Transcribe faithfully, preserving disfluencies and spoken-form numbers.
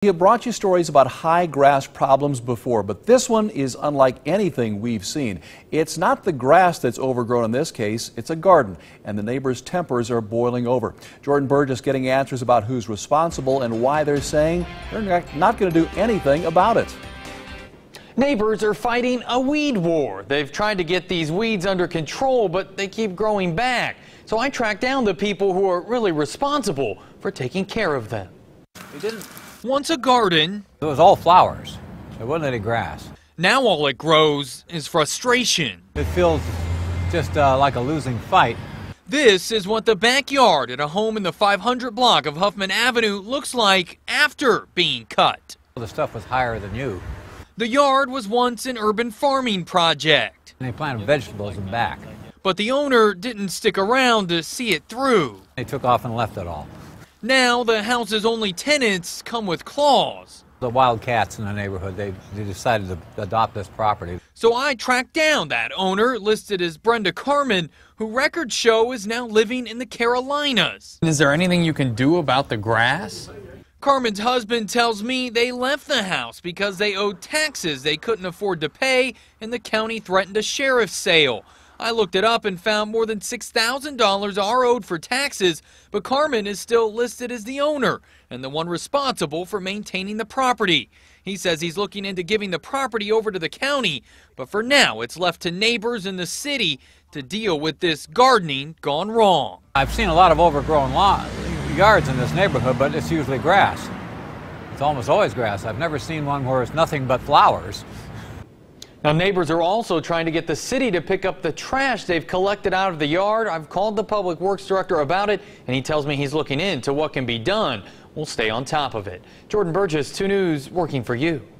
We have brought you stories about high grass problems before, but this one is unlike anything we've seen. It's not the grass that's overgrown in this case, it's a garden, and the neighbors' tempers are boiling over. Jordan Burgess getting answers about who's responsible and why they're saying they're not going to do anything about it. Neighbors are fighting a weed war. They've tried to get these weeds under control, but they keep growing back. So I tracked down the people who are really responsible for taking care of them. We didn't. Once a garden. It was all flowers. There wasn't any grass. Now all it grows is frustration. It feels just uh, like a losing fight. This is what the backyard at a home in the five hundred block of Huffman Avenue looks like after being cut. The stuff was higher than you. The yard was once an urban farming project. And they planted vegetables in back. But the owner didn't stick around to see it through. They took off and left it all. Now the house's only tenants come with claws. The wild cats in the neighborhood, they, they decided to adopt this property. So I tracked down that owner, listed as Brenda Carmen, who records show is now living in the Carolinas. Is there anything you can do about the grass? Carmen's husband tells me they left the house because they owed taxes they couldn't afford to pay, and the county threatened a sheriff's sale. I looked it up and found more than six thousand dollars are owed for taxes, but Carmen is still listed as the owner and the one responsible for maintaining the property. He says he's looking into giving the property over to the county, but for now it's left to neighbors in the city to deal with this gardening gone wrong. I've seen a lot of overgrown lawn, yards in this neighborhood, but it's usually grass. It's almost always grass. I've never seen one where it's nothing but flowers. Now, neighbors are also trying to get the city to pick up the trash they've collected out of the yard. I've called the public works director about it, and he tells me he's looking into what can be done. We'll stay on top of it. Jordan Burgess, two News, working for you.